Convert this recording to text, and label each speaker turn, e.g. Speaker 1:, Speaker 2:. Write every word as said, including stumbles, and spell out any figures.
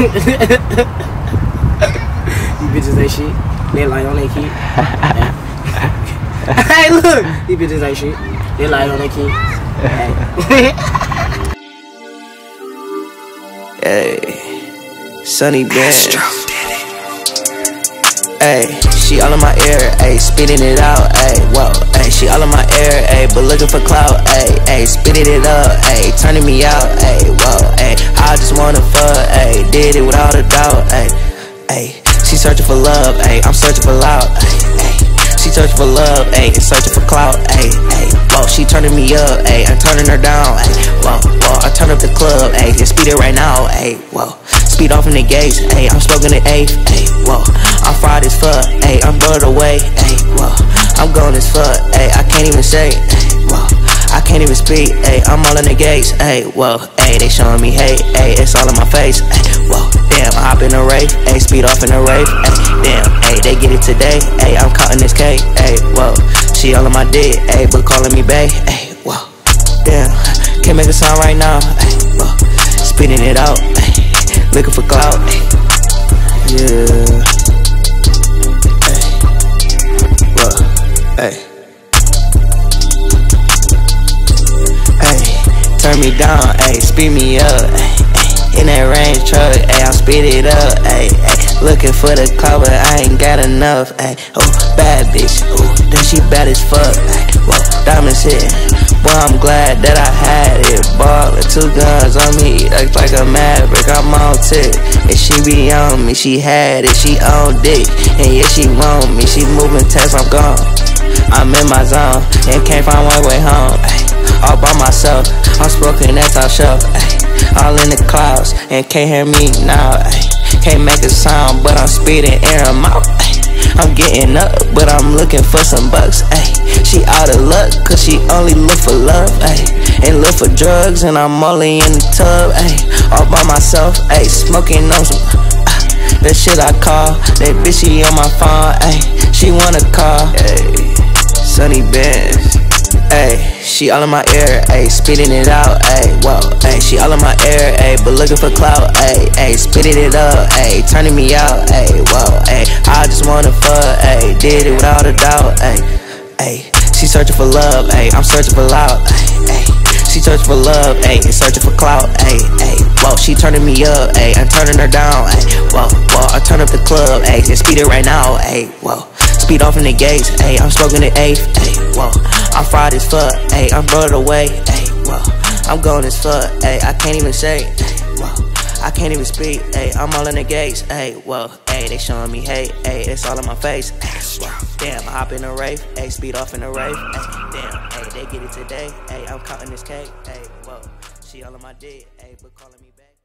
Speaker 1: bitches ain't shit. They lie on their kid. Hey, look. These bitches ain't shit. They lie on their kid.
Speaker 2: Hey. Sunny Benz. Hey, she all in my ear, ayy, spitting it out, ayy, whoa, ayy, she all in my ear, ayy, but looking for clout, ayy, ayy, spitting it up, ayy, turning me out, ayy, whoa, ayy, I just wanna fuck, ayy, did it without a doubt, ayy, ayy, she searching for love, ayy, I'm searching for loud, ayy, ayy, she searching for love, ayy, searching for clout, ayy, ayy, whoa, she turning me up, ayy, I'm turning her down, ayy, whoa, whoa, I turn up the club, ayy, just speed it right now, ayy, whoa. Speed off in the gates, ayy, I'm smoking the eighth, ayy, whoa. I'm fried as fuck, ayy, I'm blurred away, ayy, whoa. I'm gone as fuck, ayy, I can't even say, ayy, whoa. I can't even speak, ayy, I'm all in the gates, ayy, whoa. Ayy, they showing me hate, ayy, it's all in my face, ayy, whoa. Damn, I hop in a rave, ayy, speed off in a rave, ayy, damn, ayy, they get it today, ayy, I'm caught in this cake, ayy, whoa. She all in my dick, ayy, but calling me bae, ayy, whoa. Damn, can't make a sound right now, ayy, whoa. Spitting it out, ayy. Looking for clout, yeah. Hey, hey, turn me down, ayy, speed me up, ayy, in that range truck, ayy, I'll speed it up, ayy, ayy, looking for the clout, but I ain't got enough, ayy, oh, bad bitch, oh, then she bad as fuck, ayy, whoa, diamonds hit, boy, I'm glad that I had it, ballin', two guns on me, act like a maverick, I'm on tick, and she be on me, she had it, she on dick, and yeah, she want me, she moving text, I'm gone, I'm in my zone, and can't find my way home, ay, all by myself, I'm smoking that top shelf, ay, all in the clouds, and can't hear me now, ay, can't make a sound, but I'm speeding air them out, ay, I'm getting up, but I'm looking for some bucks, ay, she out of luck, cause she only look for love, ay, and look for drugs, and I'm only in the tub, ay, all by myself, ay, smoking on some, uh, that shit I call, that bitch she on my phone, ay, she wanna call, ay, Sunny Benz, ayy, she all in my ear, ayy, spitting it out, ayy, whoa, ayy, she all in my ear, ayy, but looking for clout, ayy, ayy, spitting it up, ayy, turning me out, ayy, whoa, ayy, I just wanna fuck, ayy, did it without a doubt, ayy, ayy, she searching for love, ayy, I'm searching for loud, ayy, ayy, she searching for love, ayy, searching for clout, ayy, ayy, whoa, she turning me up, ayy, I'm turning her down, ayy, whoa, whoa, I turn up the club, ayy, just speed it right now, ayy, whoa. Speed off in the gates, ayy, I'm smoking the eighth, ayy, whoa. I'm fried as fuck, ayy, I'm blurred away, ayy, whoa. I'm gone as fuck, ayy, I can't even say, ayy, whoa. I can't even speak, ayy, I'm all in the gates, ayy, whoa. Ayy, they showing me hate, ayy, it's all in my face, ayy, whoa. Damn, I hop in a rave, ayy, speed off in a rave, ayy, damn, ayy, they get it today, ayy, I'm caught in this cake, ayy, whoa. She all in my dick, ayy, but calling me back.